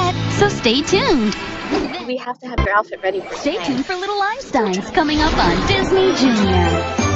yet, so stay tuned. We have to have your outfit ready for Stay tonight. tuned for Little Einsteins coming up on Disney Junior.